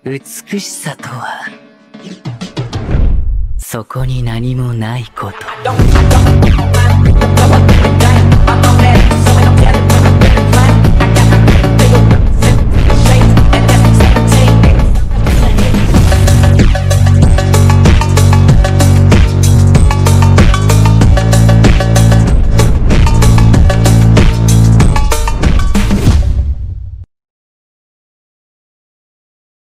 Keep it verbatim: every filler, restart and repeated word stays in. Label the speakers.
Speaker 1: 美しさとは、そこに何もないこと。